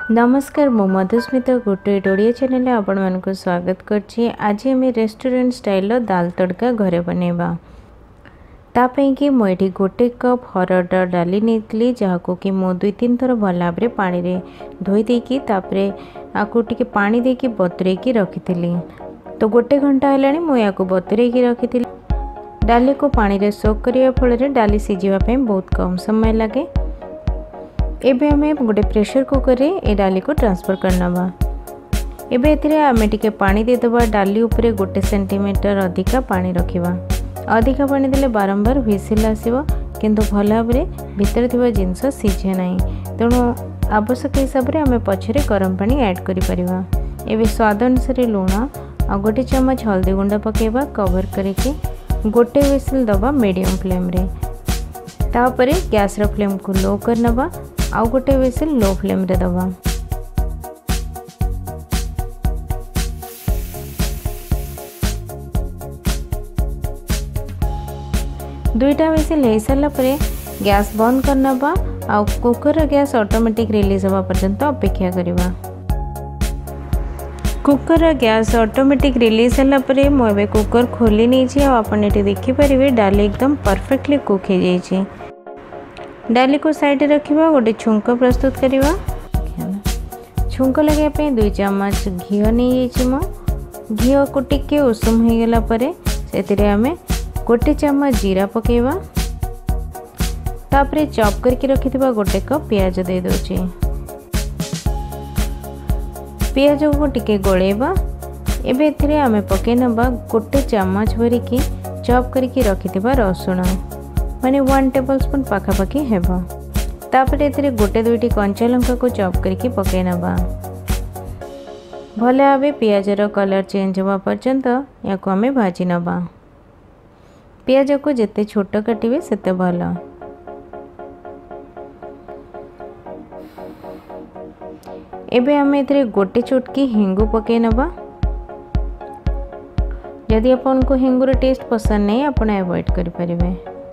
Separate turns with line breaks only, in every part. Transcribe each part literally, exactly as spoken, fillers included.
नमस्कार मु Madhusmita guttate Odia channel आपण मानक स्वागत करछि। आज आम रेस्टोरेंट स्टाइल दाल तड़का घरे बनैबा। तापई कि मु एठी गोटे कप हरड डाली नेतली जहाको कि मु दुई तीन थर भल भाव में पानी रे धोई देकी तापरे आकु टिके पानी देकी बतुरे की रखिथिली। तो गोटे घंटा हेलानी मु याकु बतुरे की रखिथिली। डाली को पानी रे सोक करिया फल डाली सिझिबा पई बहुत कम समय लगे। एबे हमें गोटे प्रेशर कुकर रे ए डाली को ट्रांसफर करनबा। एबे एथिरे हमें टिके पानी दे दबा। डाली ऊपर गोटे सेंटीमीटर अधिका पानी रखिबा। अधिका पानी देले बारंबार व्हिसिल आसीबो किंतु भल भाव में भीतर थिबा जिंस सिझे नाही। तेणु आवश्यक हिसाब रे हमें पछरे गरम पानी ऐड करि परिबा। एबे स्वाद अनुसार लूण आ गोटे चम्मच हल्दी गुंडा पकेबा। कवर करके गोटे व्हिसिल दबा मीडियम फ्लेम रे। तापरे गैस रो फ्लेम को लो करनबा। आउ गोटे व्हिसिल लो फ्लेम रे दबा। दुईटा व्हिसिल हो सारा पर गैस बंद करनबा। आउ कुकर गैस ऑटोमेटिक रिलीज होगा पर्यंत अपेक्षा करिबा। कुकर गैस ऑटोमेटिक रिलीज होला पर मुझे कुकर खोली नहीं। आपन ये देखिपारे डाली एकदम परफेक्टली कुक हो जाइए। डाली को साइड रखिबा। गोटे छुंक प्रस्तुत करिबा। छुंक लगे दुई चम्मच घी नहीं मो घी को टिके उषुम हो गला परे से आमे गोटे चम्मच जीरा पकेबा। तापरे चॉप करके रखिथिबा गोटे कप प्याज दे दोची। प्याज को टिके गोलेबा। एबे एथिरे आमे पके नबा गोटे चम्मच भरी की चॉप करके रखिथिबा रसुण माने वन टेबल स्पून पाखापाखि हेबा। तापरे एथिरे गोटे दुईटी कंचा लंका को चॉप करके पके नबा। भले भावे पियाज रो कलर चेंज होगा पर्यंत याको आमे भाजी नबा। पियाज को जेते छोट काटिबे सेते भल। एबे आमे एथिरे गोटे चुटकी हिंगु पके नबा। यदि आपन को हिंगुर टेस्ट पसंद नहीं आपण अवॉइड करि परिबे।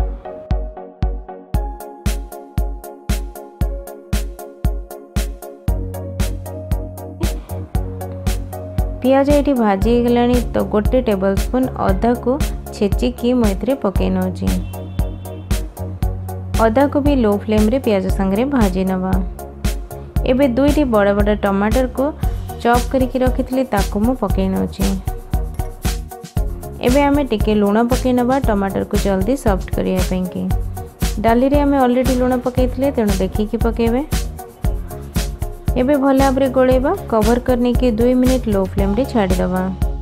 पियाज ये भाजी गलानी तो गोटे टेबल स्पून अदा को छेचिकी मुझे पकई नौची। अदा को भी लो फ्लेम रे पियाज संगे भाजी नवा। एबे दुईटी बड़ बड़ टमाटर को चॉप करके रखी ताको मु पकई नौची। एबे आमे टिके लूण पकई नवा टमाटर को जल्दी सॉफ्ट करिया पई की। डाली रे आमे ऑलरेडी लूण पकईथिले तेणु देखिकी पकेबे। एबे भल भाव में गोलेबा। कवर करने की दुई मिनिट लो फ्लेम रे छाड़ी दबा।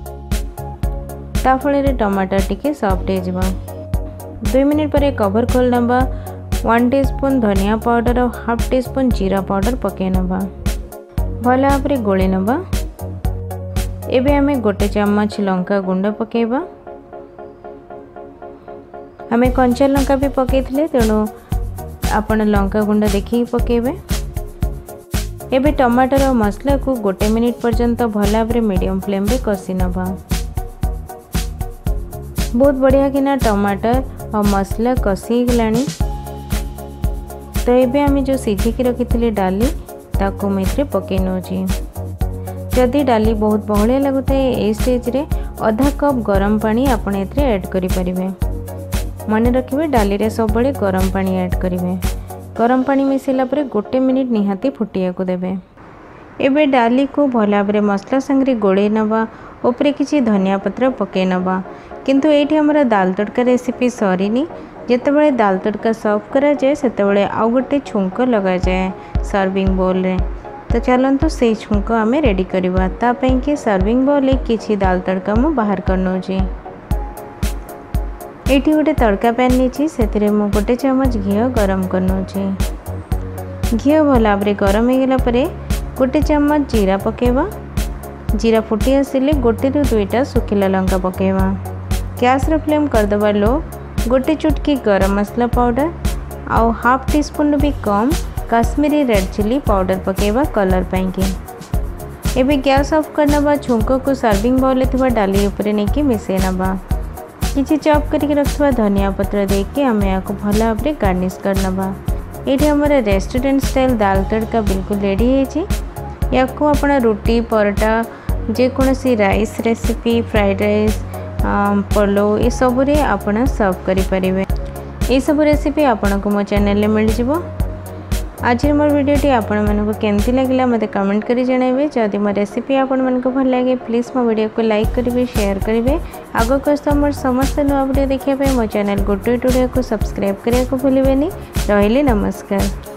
ता फल टमाटर टिके सॉफ्ट हो जाबा। दुई मिनिट पर कवर खोल नबा। वन टीस्पून धनिया पाउडर और हाफ टी स्पून जीरा पाउडर पके नबा। भल भाव में गोले नबा। एबे हमें गोटे चम्मच लंका गुंड पकेबा। हमें कंचा लंका भी पकेइथिले तेणु आपण लंका गुंड देखिए पकेबे। एबे टमाटर और मसला को गोटे मिनिट पर्यंत भल भाव में मीडियम फ्लेम रे कसी नबा। बहुत बढ़िया किना टमाटर और मसला कसी गलानी। तो एबे आमे जो सिझिकी रखिथिले डाली ताको मेथरे पके नोची। जदि डाली बहुत बहलिया लगुताए ए स्टेज रे आधा कप गरम पानी आपण एथरे ऐड करि परिबे। मन रखिबे डाली रे सब बळे गरम पानी ऐड करिवे। गरम पानी मिसेला पर गोटे मिनिट निहाती फुटिया को देबे। एबे डाली को भल भाव में मसला संगे गोले नबा। ऊपर किसी धनिया पत्र पके नबा। किंतु एठी हमरा दाल तड़का रेसिपी सरीनी। जेतेबेले दाल तड़का सर्व करा जाए सेतेबेले आउ गोटे छुंक लगा जाए सर्विंग बोल रे। तो चलंतु से छुंक आमे रेडी करबा। ता पई कि सर्विंग बोल रे किछि दाल तड़का मु बाहर करनोची। एठी गोटे तड़का पैन नीची से मु गोटे चम्मच घी गरम करनोची। घी भल भाव में गरम हो गला परे गोटे चम्मच जीरा पकेबा। जीरा फुटी आसिले गोटे रु दुईटा सुखिला लंका पकेबा। गैस रो फ्लेम करदबा लो। गोटे चुटकी गरम मसला पाउडर आउ हाफ टी स्पून भी कम काश्मीरी रेड चिली पाउडर पकेबा कलर पाई के। एबे गैस ऑफ करनबा। छुंक को सर्विंग बाउल थिबा डाली ऊपर नेकी मिसे नबा। किछि चॉप करके रखवा धनिया पत्र देके आमे याको भल भाव में गार्निश करनबा। ये हमारे रेस्टोरेंट स्टाइल दाल तड़का बिल्कुल रेडी है। या को आपण रोटी परोटा जेकोसी राइस रेसिपी फ्राइड राइस पलो ये सब रे आपण सर्व करि परिबे। ये सब रेसिपी आपण को मो चैनल में मिल जिवो। आज मोर वीडियोटी आपण मानको केमती लागला मते कमेंट करी जणाइबे। जदि मो रेसिपी आपण मानको भल लागे प्लीज मो वीडियो को लाइक करिवे शेयर करिवे। आगो कस्तो मोर समस्त नुआ वीडियो देखिया पे मो चैनल गुड टू टुडे को सब्सक्राइब करिया को भूलिबेनी। रहिले नमस्कार।